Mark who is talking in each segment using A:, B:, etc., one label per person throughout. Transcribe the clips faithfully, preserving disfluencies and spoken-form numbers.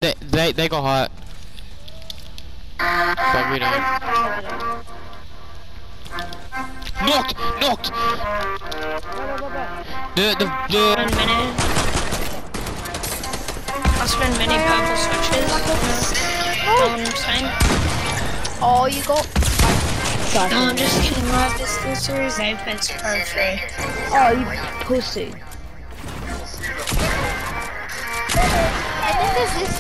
A: They they they got hurt. But we don't. Knocked! Knocked! The the the
B: One minute. I'll spend many purple switches. Know what I'm saying?
C: Oh, you got.
B: No, I'm just kidding. I have this this series Apex Pro free.
C: Oh, you pussy. And then there's this.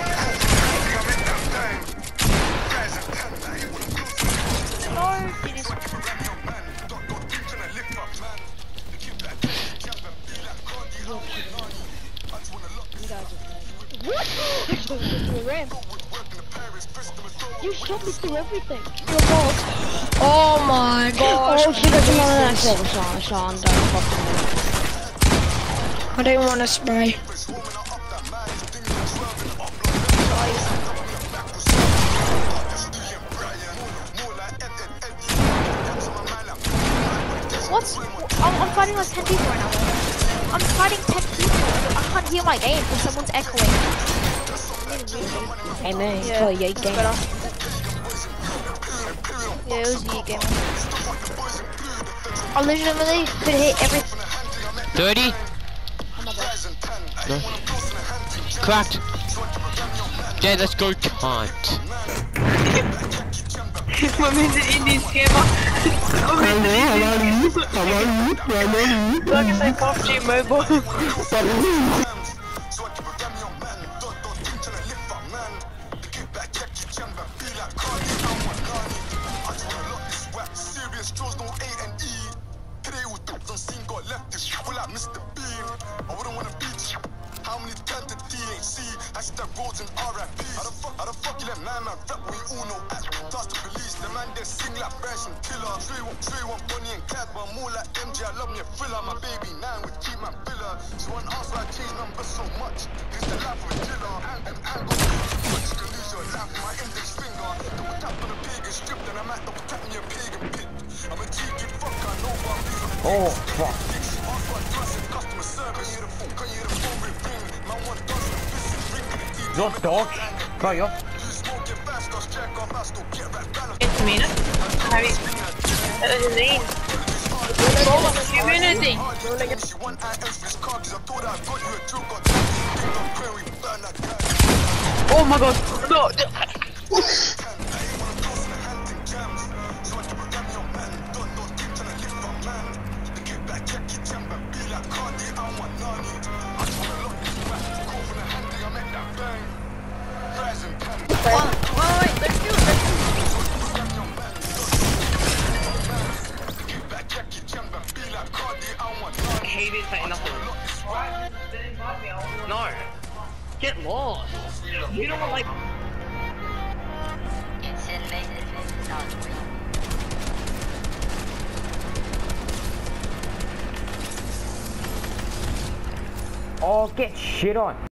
C: No, it is. What? You shot me through everything. You're boss.
B: Oh my gosh.
C: Oh shit, I don't want to kill Sean. Sean, don't fucking
B: I don't want to spray.
C: What's... I'm, I'm fighting like ten people right now. I'm fighting ten people. I can't hear my game because someone's echoing.
D: Hey man,
C: Yeah,
D: play your
C: that's
D: game.
C: better. Yeah, it was you game. I legitimately could hit every...
A: thirty. No. Cracked. Yeah, let's go, cunt.
E: Vad menar du in din schema? Vad menar du? Jag kan säga P U B G Mobile.
F: How many times did T H C hashtag roads and R I P? How the fuck, how the fuck you let man man rap when you all know act? Task to police, the man they sing like version killer. Three one, three one, Bonnie and Clyde, but more like M J. I love me a thriller, my baby nine with keep my filler. She want ask why I change numbers so much. It's the life of a killer. And I go much you can lose your life with my index finger. Double tap on a pagan strip, then I might double tap me a pagan pit. I'm a G G fuck, I know what I'm doing.
D: Oh fuck.
F: Customer service, you the fuck, can you the phone ring? Man want dozen, this ring in the deep.
D: Not dog. Kan jag?
E: Inte mina. Här vi. Eller nej. Community. Oh my god. No. I hate it saying nothing. No. Get lost. You don't want like.
D: Oh, get shit on.